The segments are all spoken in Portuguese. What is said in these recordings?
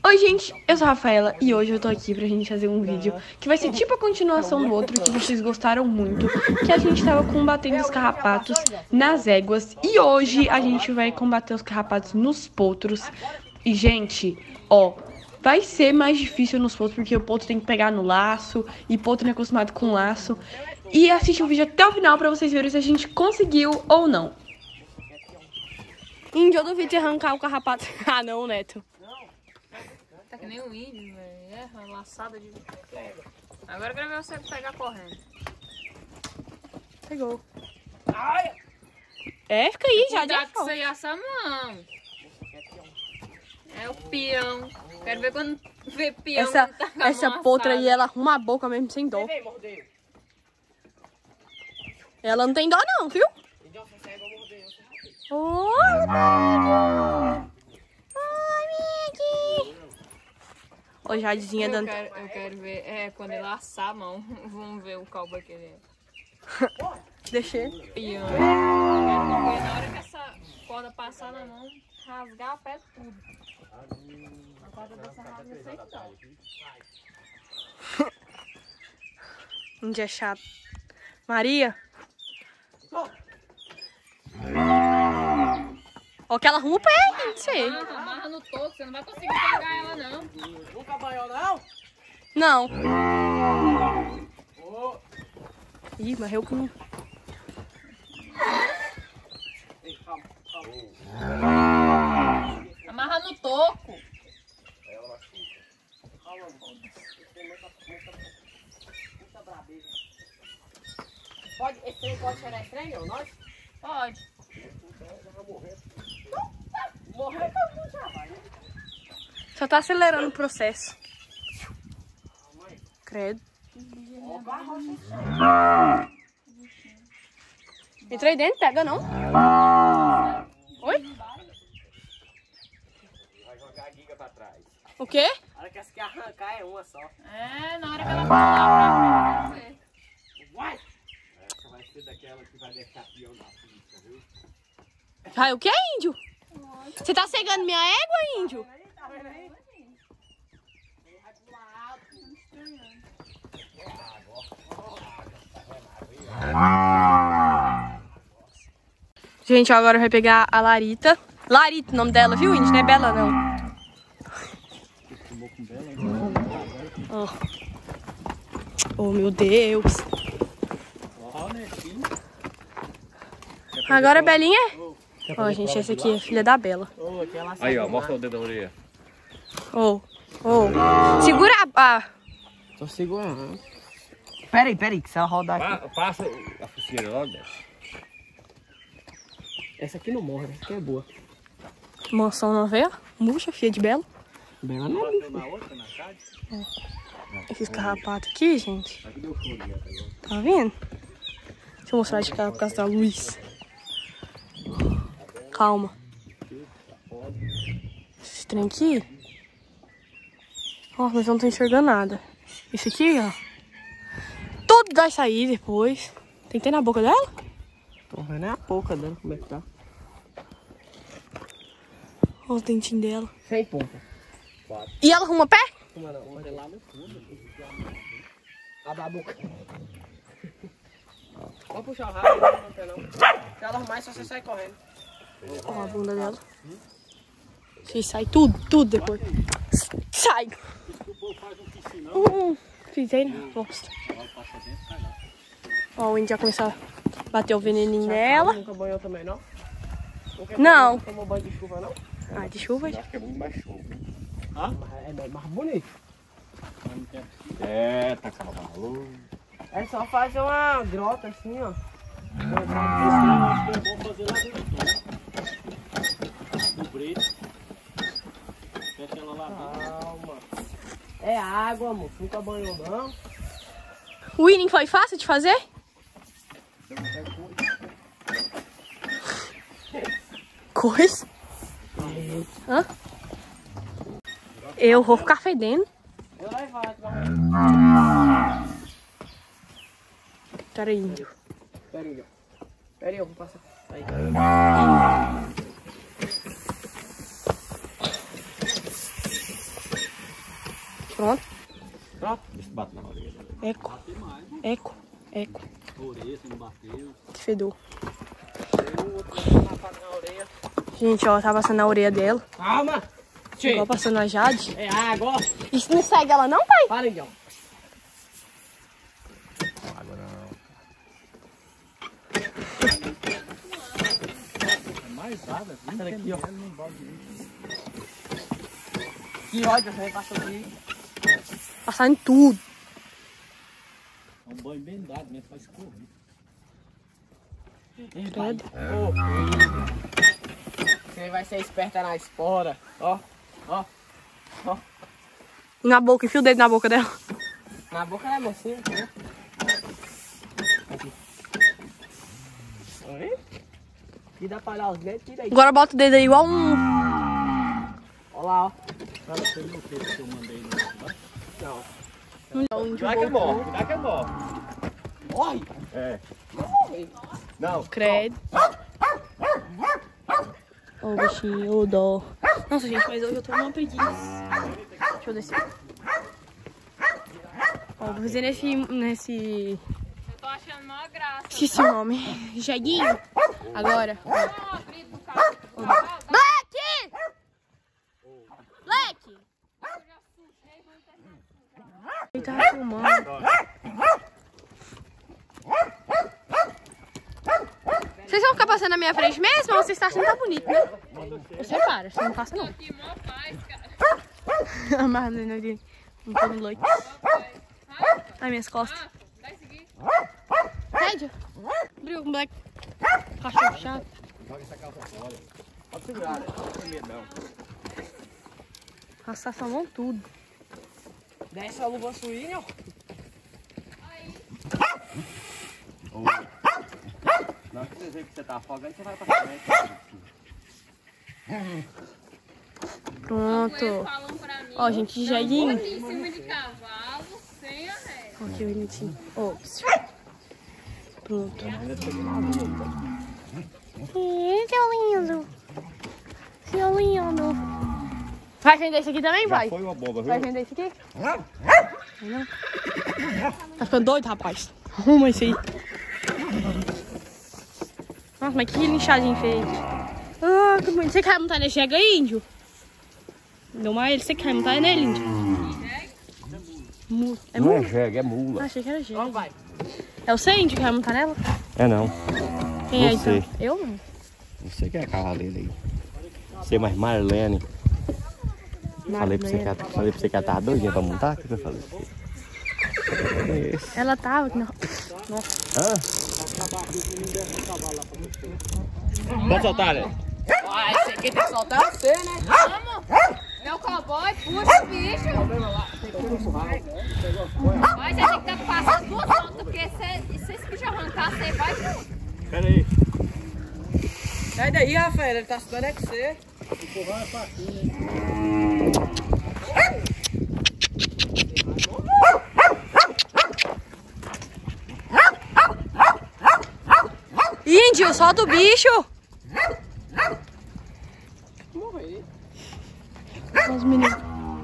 Oi gente, eu sou a Rafaela e hoje eu tô aqui pra gente fazer um vídeo que vai ser tipo a continuação do outro que vocês gostaram muito, que a gente tava combatendo os carrapatos nas éguas e hoje a gente vai combater os carrapatos nos potros. E gente, ó, vai ser mais difícil nos potros porque o potro tem que pegar no laço e potro não é acostumado com laço. E assiste o vídeo até o final pra vocês verem se a gente conseguiu ou não. Índio, eu duvido de arrancar o carrapato. Ah não, Neto. Tá que nem o índio, velho. É uma laçada de... Agora eu quero ver você pegar correndo. Pegou. É, fica aí, já Cuidado que você essa mão. É o peão. Quero ver quando vê peão. Essa potra aí, ela arruma a boca mesmo sem dó. Ela não tem dó não, viu? Oi, Ô, Jadezinha dando... Eu quero ver, quando ele assar a mão, vamos ver o cowboy que ele é. Deixei. Peão. Quero ver na hora que essa corda passar na mão, rasgar a pé tudo. A corda dessa rasga sem dó. Um dia chato. Maria. Ó que ela arruma o pé, não sei. Amarra no toco, você não vai conseguir pegar ela não. Nunca banhou não? Não. Ih, mas eu com... Amarra no toco. Pode, esse trem pode cheirar estranho, não? Nós? Pode. Morrer não já vai, né? Só tá acelerando o processo. Credo. Entra aí dentro, pega não? Oi? Vai jogar a giga pra trás. O quê? A hora que essa que arrancar é uma só. É, na hora que ela pular pra frente. Vai! Essa vai ser daquela que vai deixar peão na pista, viu? Ai, o que, índio? Você tá cegando minha égua, índio? Tá vendo aí? Vai pular alto. Gente, ó, agora vai pegar a Larita. Larita, o nome dela, viu, índio? Não é Bela, não. Ó. Oh, meu Deus. Agora a Belinha. Ó, gente, essa aqui é filha da Bela. Aí, ó, mostra o dedo da orelha. Ô, segura a... Tô segurando. Peraí, que se ela rodar aqui... Passa a focinheira logo, né? Essa aqui não morre, essa aqui é boa. Moção não vê? Murcha, filha de Bela. Bela não é Na outra, na tarde. Esses carrapatos aqui, gente. Tá vendo? Deixa eu mostrar de cá por causa da luz. Calma. Esse trem aqui. Ó, mas eu não tô enxergando nada. Esse aqui, ó. Tudo vai sair depois. Tem que ter na boca dela? Tô vendo a boca dela, como é que tá. Ó os dentinhos dela. Sem ponta. E ela arruma pé? Uma não, uma é lá no fundo. Abre a boca. Vamos puxar o rabo, não tem não. Se ela arrumar, só você sai correndo. Ó a bunda dela. Se sai tudo depois. Sai! Fiz né? Mostra. Ó, o índio já começou a bater o veneninho nela. Nunca banhou também, não? Não. Tomou banho de chuva, não? Ah, de chuva já. Acho que é muito mais chuva. É mais bonito. É, tá cavalo. É só fazer uma grota assim, ó. Vamos fazer lá dentro. No preto. Fecha ela lá dentro. Calma. É água, amor. Nunca banhou, não? O winning foi fácil de fazer? Coisa? Hã? Eu vou ficar fedendo. Eu levar, Peraí, índio. Peraí, eu vou passar. Aí. Pronto. Pronto. Deixa eu bater na orelha. Eco. Eco. Eco. Orelha, você não bateu. Que fedor. Gente, ó, tá passando na orelha dela. Calma. Igual passando a Jade. É água. Isso não segue ela não, pai? Para, então. Água não. Mais água. Essa daqui, ó. Que ódio, você passou aqui. Passar em tudo. É um banho bem dado mesmo, faz correr. Credo. Você vai ser esperta na espora. Ó, ó, ó. E na boca, enfia o dedo na boca dela. Na boca da mocinha, né? Aqui. Oi? E dá pra olhar os dedos, tira aí. Agora bota o dedo aí igual um... Olha lá, ó. Cara, você viu o texto que eu mandei no WhatsApp? Não. Cuidado que é morre. Cuidado que é morre. Morre! É. Não. Credo. Ô, bichinho, ô dó. Nossa, gente, mas hoje eu tô numa preguiça. Deixa eu descer. Ó, vou fazer nesse... Eu tô achando maior graça. Esqueci o nome. Jeguinho. Agora. Ó, abrindo do carro. Black! Black! Ele tava filmando. Vocês vão ficar passando na minha frente mesmo? Ou vocês estão achando que tá bonito, né? Você para, você não passa não. Aqui, mó paz, cara. A Marlene ali. Um pouco no leite. Ai, minhas costas. Vai seguir. Rédia. Briga com o Black. Cachorro chato. Joga essa calça fora. Pode segurar, né? Não tem medo, não. Nossa, salmão tudo. Desce a luva suína, ó. Na hora que você vê que você tá afogando, você vai pra frente. Pronto. Falam pra mim. Ó, gente, Aqui jeguinho. em cima de cavalo, sem a ré. Ó, que bonitinho. Ó. Pronto. Seu lindo. Seu lindo. Vai vender esse aqui também, pai? Foi uma bomba, viu? Vai vender esse aqui? Não. Tá ficando doido, rapaz? Arruma esse aí. Nossa, mas que linchadinho feio. Ah, que bonito. Você quer montar nesse jegue aí, índio? Não, mas você quer montar nele, índio? É Não mula? é jegue, é mula. Ah, achei que era jegue. Ó, vai. É você, índio, que vai montar nela? É não. Quem é, Você. então? Eu não. Você que é cavaleiro aí. Você mais Marlene. Falei pra você que ela tava doidinha pra montar? O que eu falei? Esse. Ela tava... Não. Hã? Pode soltar, né? Ah, esse aqui tem que soltar você, né? Vamos! Meu cowboy, puxa o bicho! Mas você tem que estar passando duas voltas, porque se esse bicho arrancar, você vai junto. Pera aí. Sai daí, Rafael. Ele tá estudando é com você. Índio, solta o bicho! Morrer. Os meninos.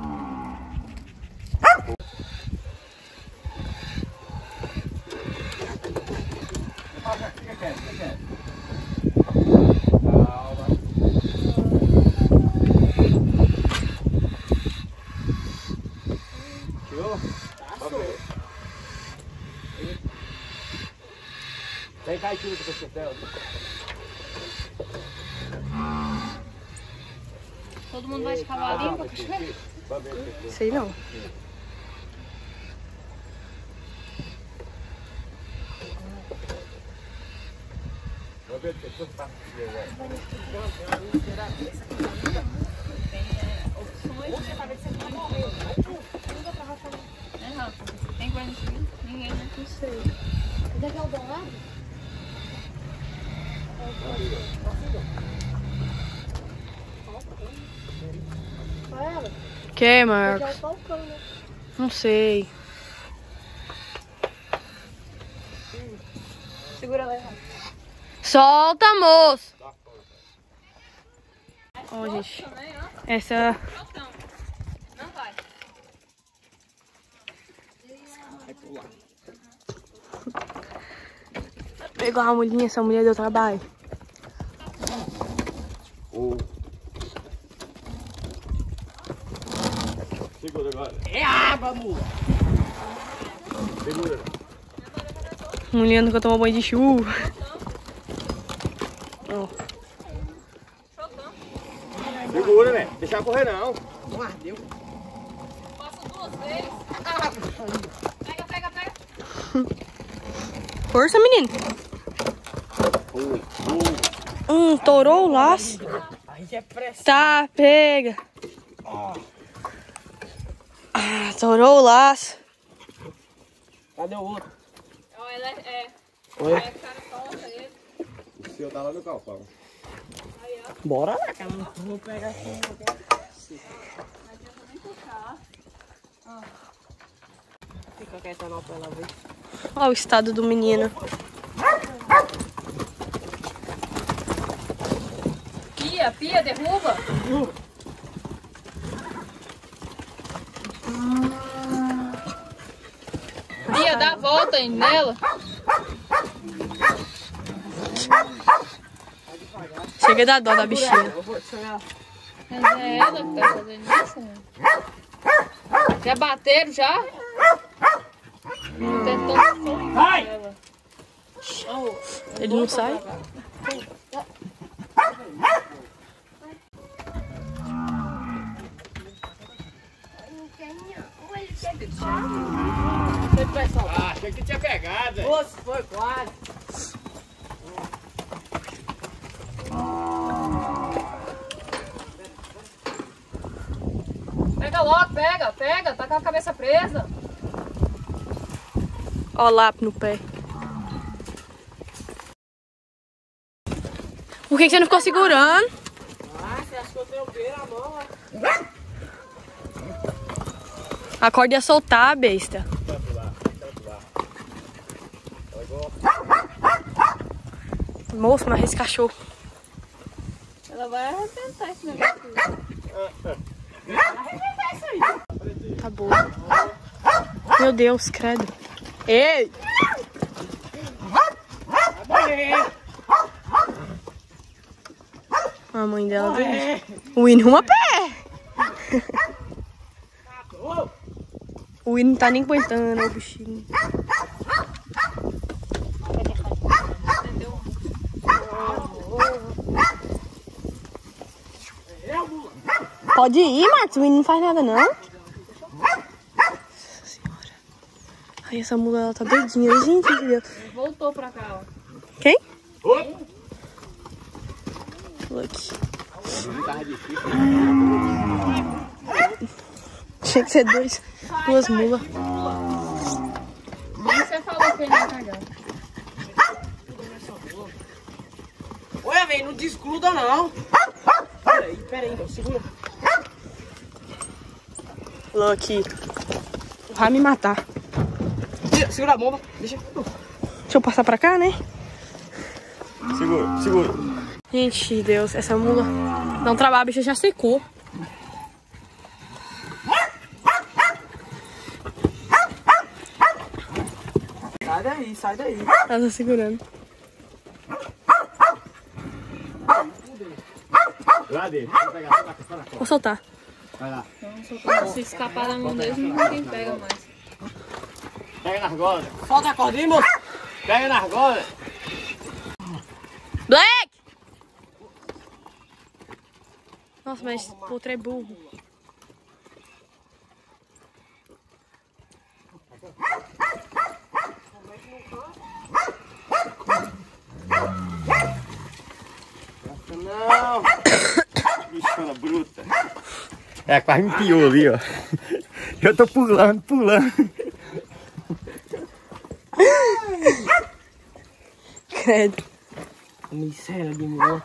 Vem cá e tira esse chapéu. Todo mundo vai de cavalinho pra cachoeira? Sei não. É, Rafa. Tem coisa assim? Ninguém, né? Não sei. Cadê que é o dourado? Que, Marcos? Não sei. Segura lá, Rafa. Solta, moço! Ó, gente. Também, ó. Essa... Soltão. Não vai. Pegou uma mulhinha, essa mulher deu trabalho. Segura agora. É água, mula. Segura. Mulher nunca tomou banho de chuva. Ó. Segura, velho. Deixar correr não. Não ardeu. Passa 2 vezes. Pega, pega, pega. Força, menino. Torou o laço. Aí é pressa. Tá, pega. Torou o laço. Cadê o outro? Ó, ela é. Oi? É, cara, solta ele. O seu tá lá no calção. Bora lá, cara. Vou pegar aqui. Não adianta nem puxar. Fica quieta não pra ela ver. Olha o estado do menino. Pia, derruba. Pia, dá a volta aí nela. Chega da dó da bichinha. Mas é ela que tá fazendo isso, né? Já bateram, já? Tentando soltar ela. Ele não sai? Ah, achei que tinha pegado. Nossa, foi quase. Pega logo, pega, tá com a cabeça presa. Ó, lápis no pé. Por que você não ficou segurando? Ah, você acha que eu tenho o pé na mão, ó? A corda ia soltar, besta. Moço, mas esse cachorro. Ela vai arrebentar esse negócio. Tá bom. Meu Deus, credo. Ei! A mãe dela veio. O hino uma pé! O hino não tá nem aguentando, o bichinho. Pode ir, Matos. O hino não faz nada, não. Nossa senhora. Ai, essa mula, ela tá doidinha. Gente, meu Deus. Voltou pra cá, ó. Quem? Lucky. Tinha que ser duas mulas. Você falou que ele ia cagar. Olha, velho, não desgruda não. Peraí, não, segura. Lucky. Vai me matar. Segura a bomba, deixa. Deixa eu passar pra cá, né? Segura. Gente, Deus, essa mula dá um trabalho, a bicha já secou. Sai daí. Ela tá segurando. Lá dentro. Vou pegar. Vou soltar. Vai lá. Se escapar da mão deles, ninguém pega mais. Pega na argola. Solta a corda aí, moço. Pega na argola. Black! Nossa, mas o outro é burro. Não. Bichona bruta. É, quase me piou ali, ó. Eu tô pulando. Credo. Miséria de mulher.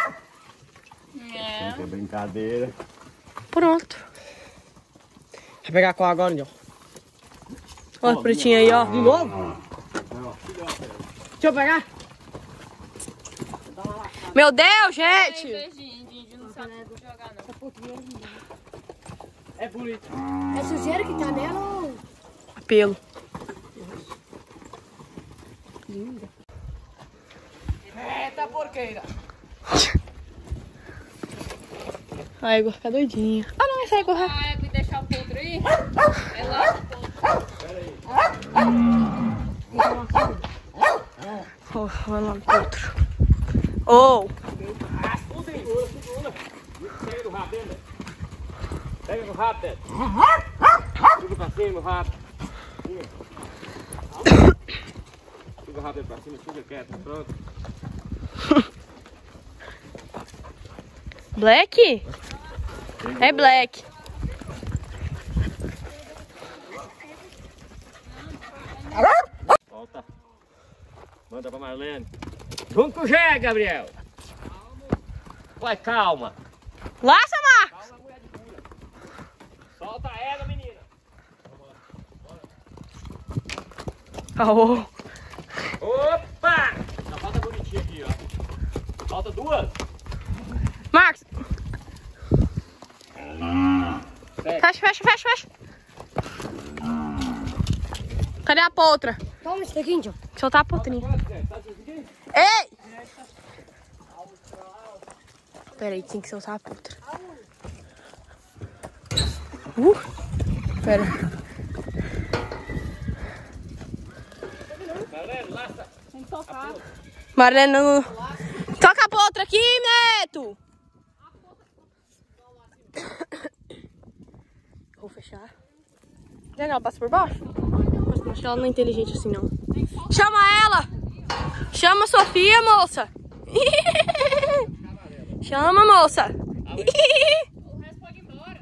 É. É brincadeira. Pronto. Vai pegar qual agora, Nil? Olha o pretinho aí, ó. De novo? Deixa eu pegar. Meu Deus, Em gente! vez de índio não sabe jogar, não. É bonito. É sujeira que tá nela ou... Pelo. linda. Eita porqueira. A égua fica doidinha. Ah, não, essa égua vai. A égua e deixar o potro aí. É lá. Oh, vai lá pro outro. Oh! Pega no rabo dele. Pega no rabo dele. Fica pra cima no rabo. Fica o rabo dele pra cima, fica quieto. Pronto. Black? É Black. Volta. Manda pra Marlene. Junto com o Gé, Gabriel. Vai, calma. Laça, Marcos! Solta ela, menina. Oh. Opa! Só falta bonitinha aqui, ó. Falta duas. Marcos! Fecha. Fecha. Cadê a potra? Toma esse daqui, John. Soltar a potrinha. Ei! Pera aí, tem que soltar a potra. Pera. Tem que tocar. Marlene, não... Toca a potra aqui, Neto! Vou fechar. Ela passa por baixo? Acho que ela não é inteligente assim, não. Chama ela! Chama a Sofia, moça! Chama, moça! O resto pode ir embora.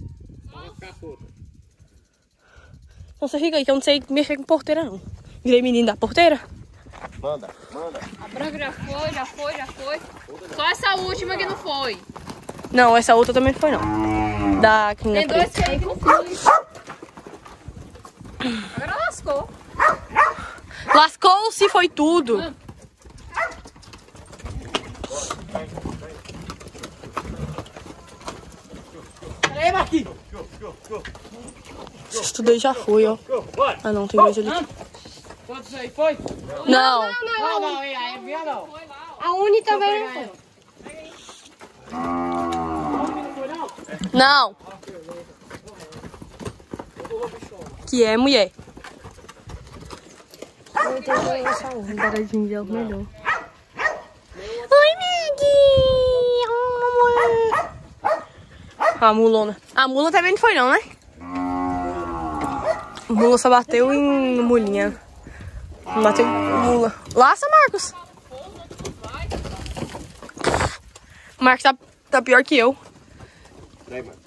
Então você fica aí, que eu não sei mexer com porteira, não. Virei menino da porteira? Manda. A branca já foi. Só essa última que não foi. Não, essa outra também não foi, não. Da Tem Quinta dois Preta. aí que não foi. Agora lascou. Lascou-se, foi tudo. Peraí, Marquinhos. Isso tudo aí já foi, ó. Ah, não, tem dois ali. Quantos aí foi? Não. Não, aí vinha não. A Uni também não foi. Não. Que é mulher. Embaradinho de algo melhor. Oi, Maggie! A mulona. A mula também não foi, não, né? A mula só bateu em mulinha. Não bateu em mula. Laça, Marcos! O Marcos tá pior que eu. Vem, mano.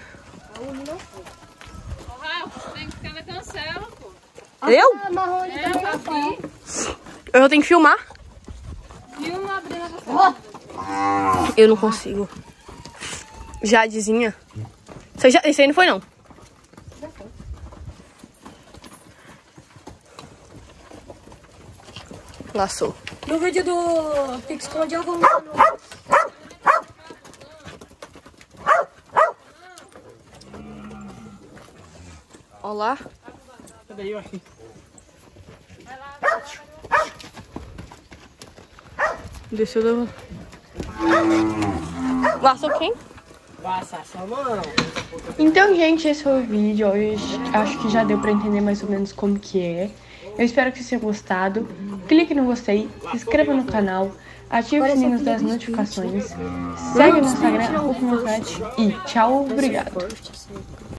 Ô, Rafa, tem que ficar na cancela, pô. Eu? Tá aqui. Eu tenho que filmar. Filma abrindo a cancela. Eu não consigo. Jadezinha. Esse aí não foi, não. Laçou. No vídeo do Pique Esconde eu vou... Olá. Cadê aí, Marquinhos? Desceu da... Laçou quem? Passa sua mão. Então, gente, esse foi o vídeo. Hoje acho que já deu pra entender mais ou menos como que é. Eu espero que vocês tenham gostado. Clique no gostei, se inscreva no canal, ative o sininho das notificações, segue no Instagram, e tchau, obrigado.